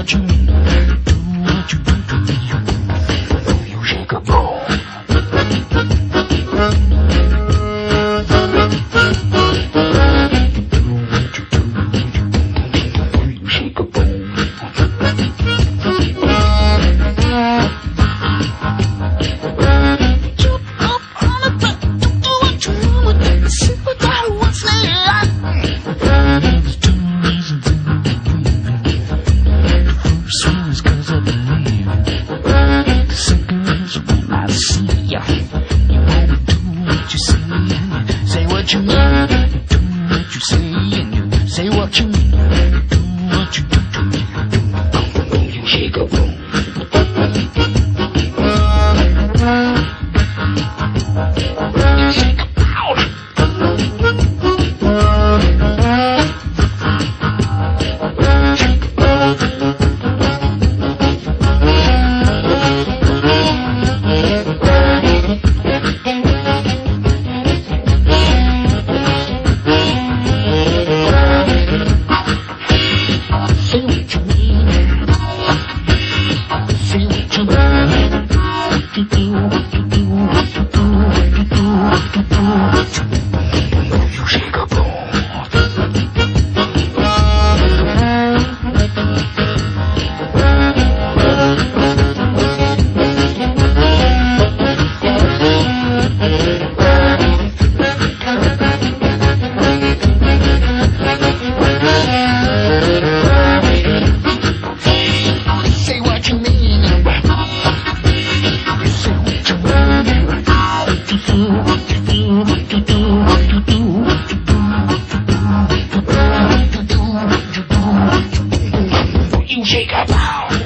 what you mean. Do what you do to me. You shake a bone. Say what you mean, do what you say, and you say what you mean, do what you do to me. You shake a bone. You shake a bone. You shake a bone.